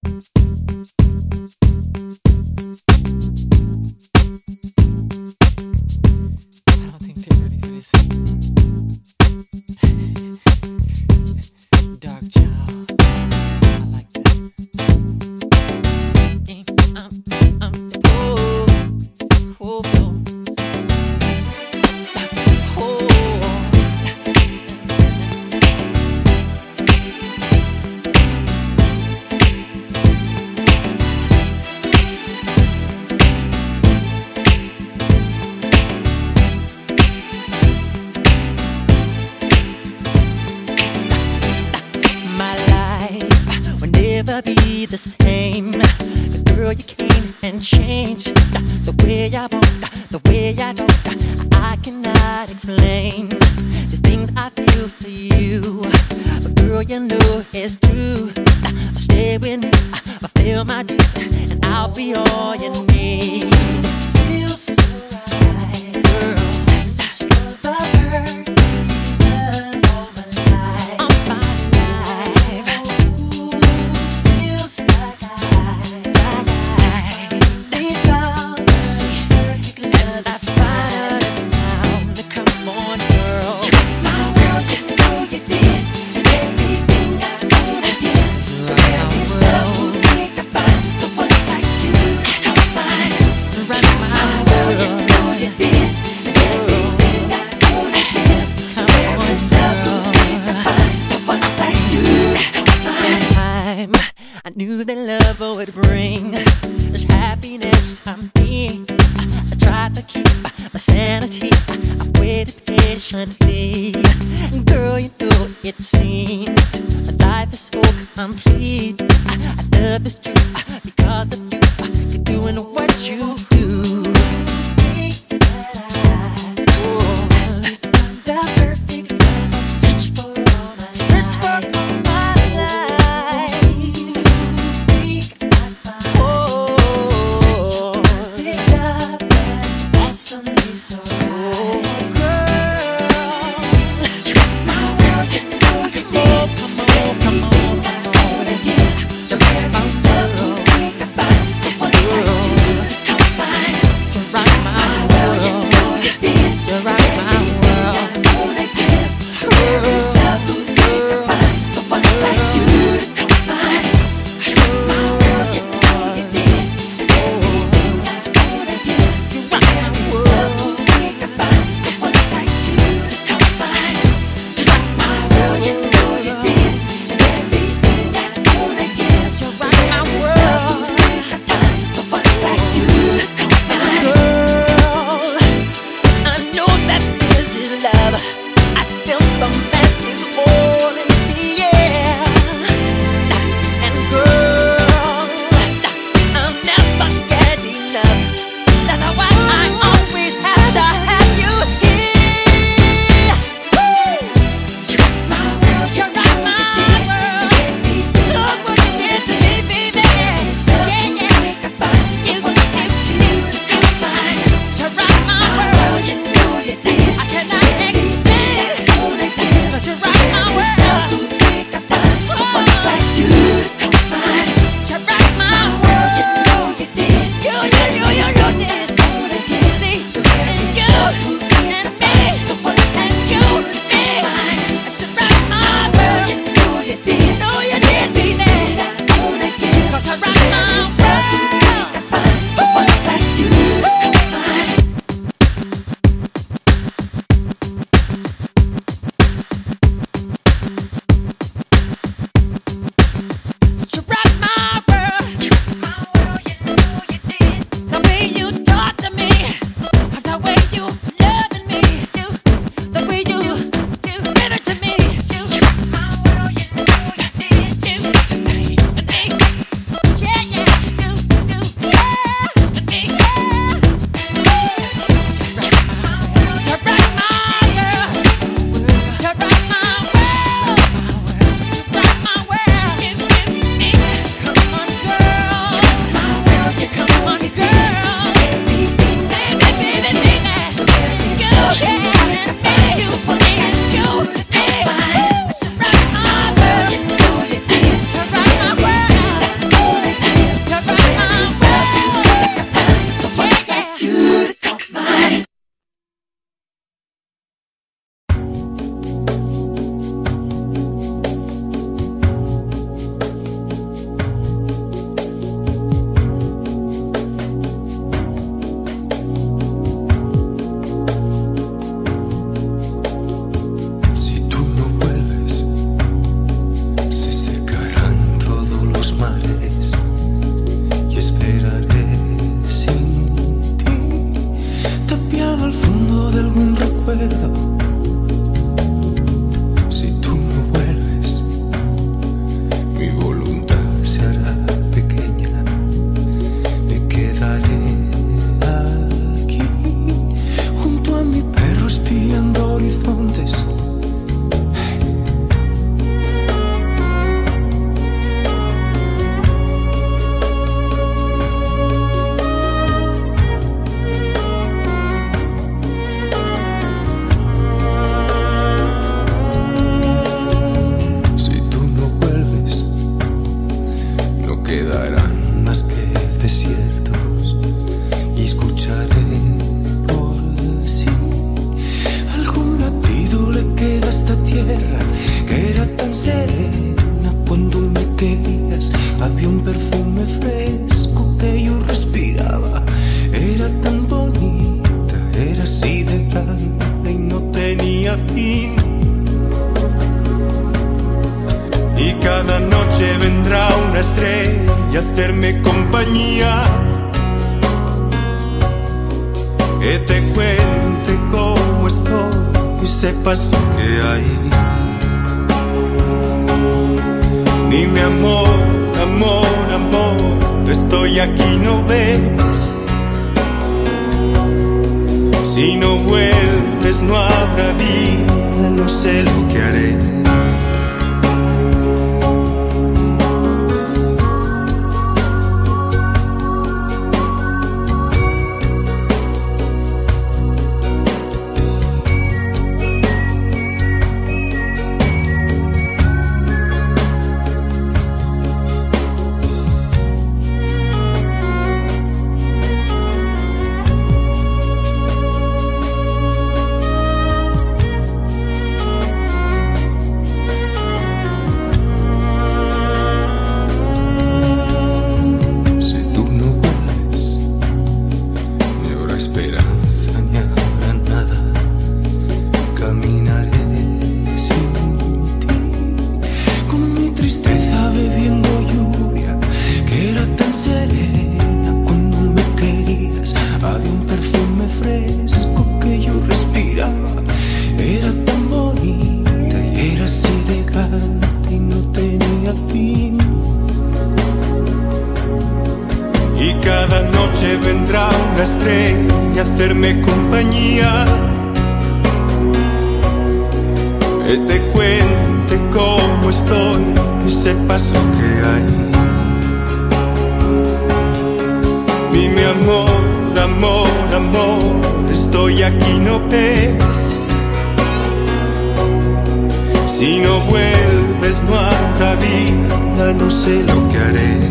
don't think they're ready for this. Dark child. I like that. Oh, oh, oh. Never be the same, 'cause girl, you came and changed the way I walk, the way I talk. I cannot explain the things I feel for you, but girl, you know it's true. Stay with me, fulfill my dreams, and I'll be all you need. Feels so right, girl. I knew that love would bring this happiness to me. I tried to keep my sanity. I waited patiently. And girl, you know it seems my life is so complete. I love this truth because of you. You're doing what you do. quedarán más que desiertos y escucharé por sí algún latido le queda a esta tierra que era tan serena cuando me querías. Había un perfume fresco que yo respiraba, era tan bonita, era así de grande y no tenía fin. Y cada noche vendrá una estrella a hacerme compañía, que te cuente cómo estoy y sepas lo que hay. Dime amor, amor, amor, estoy aquí, ¿no ves? Si no vuelves no habrá vida, no sé lo que haré. Vendrá una estrella a hacerme compañía, que te cuente cómo estoy y sepas lo que hay. Dime amor, amor, amor, estoy aquí, ¿no ves? Si no vuelves no habrá vida, no sé lo que haré.